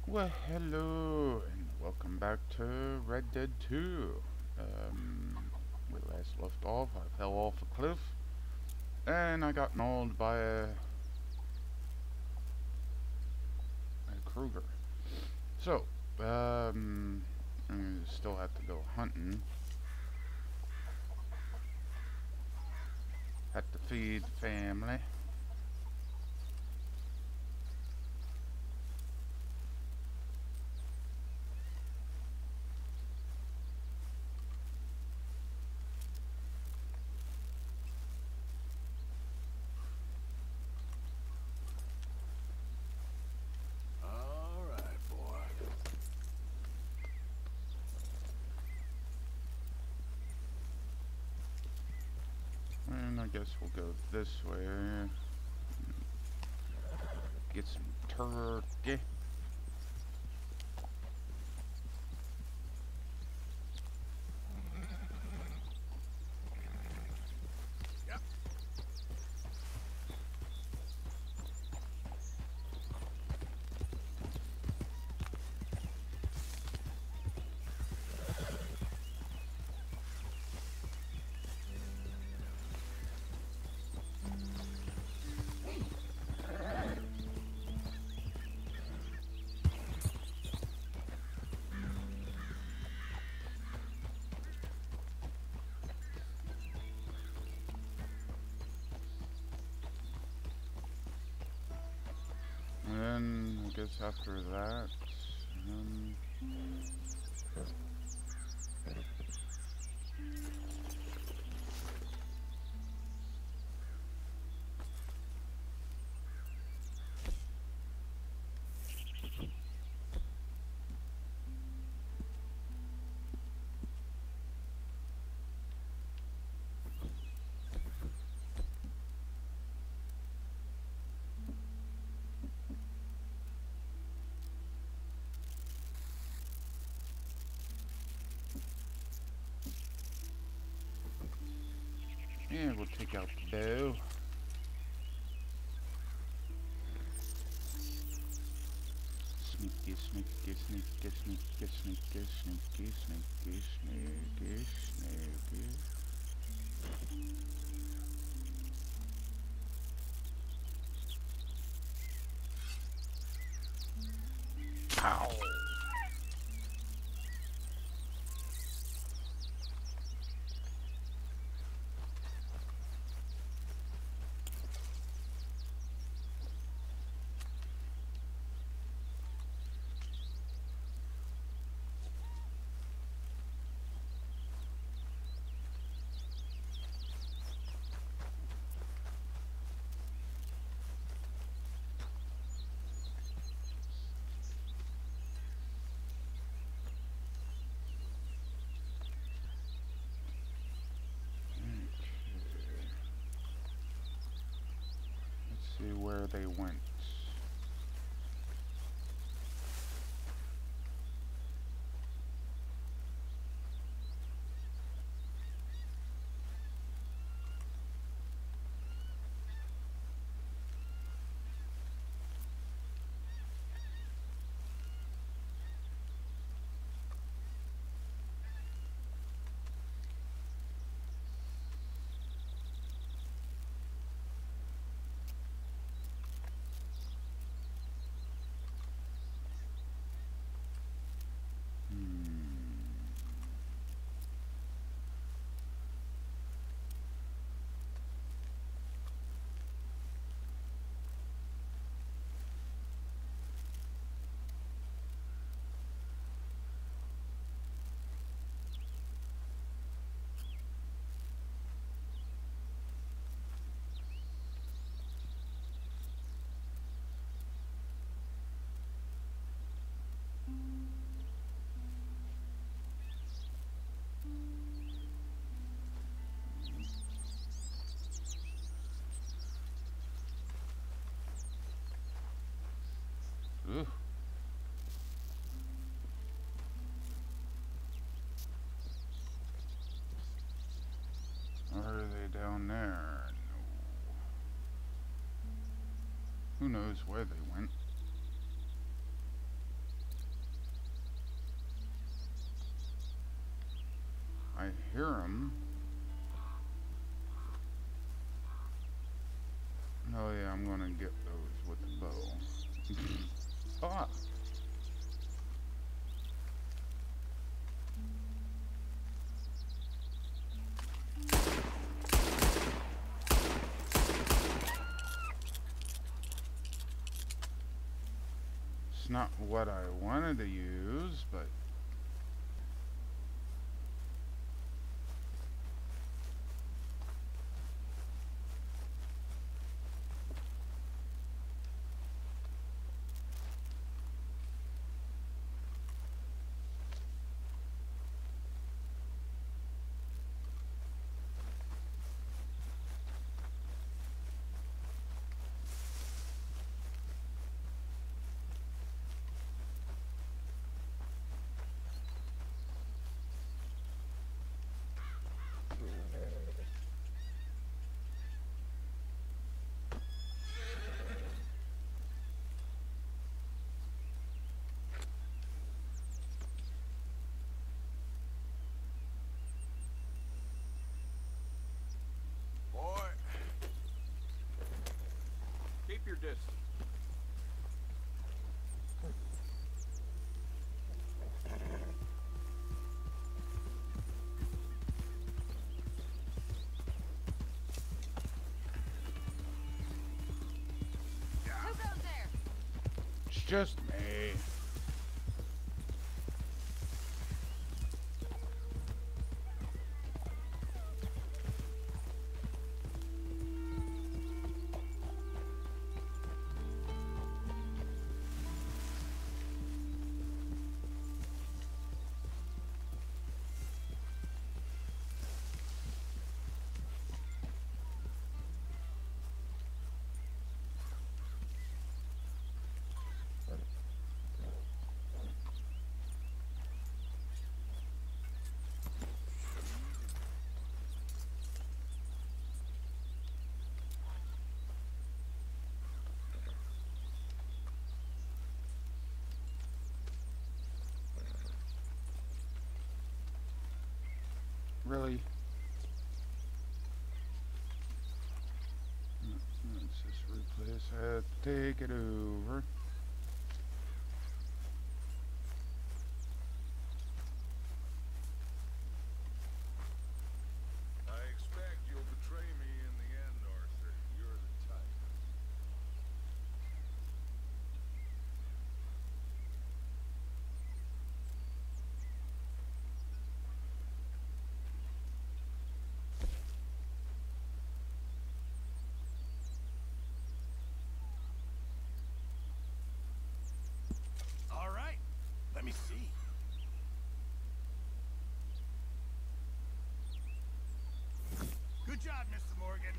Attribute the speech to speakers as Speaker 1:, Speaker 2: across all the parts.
Speaker 1: Well, hello, and welcome back to Red Dead 2. We last left off, I fell off a cliff, and I got mauled by a Kruger. So, I still have to go hunting. Have to feed the family.
Speaker 2: All right, boy.
Speaker 1: And I guess we'll go this way. Get some turkey.
Speaker 2: Yep.
Speaker 1: And then, I guess after that, um, yeah, we'll take out the bow. Sneaky, sneaky, sneaky, sneaky, sneaky, sneaky, sneaky, sneaky, sneaky. Ow! Let's see where they went. Hmm. Ooh. Are they down there? No. Who knows where they went? I hear him. Oh yeah, I'm gonna get those with the bow. Ah! It's not what I wanted to use, but
Speaker 2: Boy, keep your distance.
Speaker 3: Who goes there?
Speaker 1: it's just me. Really? Let's just replace that. Take it over.
Speaker 2: I expect you'll betray me in the end, Arthur. You're the type. All right. Let me see. Good job, Mr. Morgan.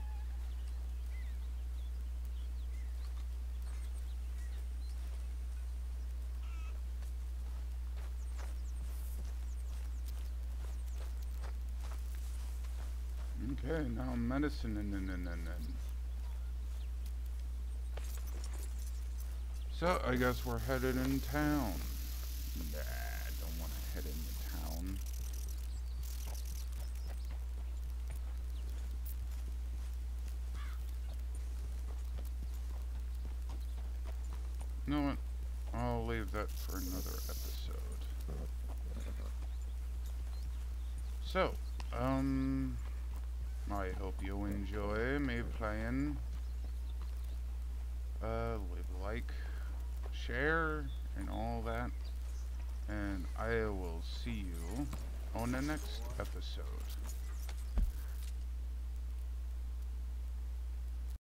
Speaker 1: Okay, now medicine and. So, I guess we're headed in town. Nah, don't want to head into town. You know what? I'll leave that for another episode. So, I hope you enjoy me playing. Leave a like, share, and all that. And I will see you on the next episode.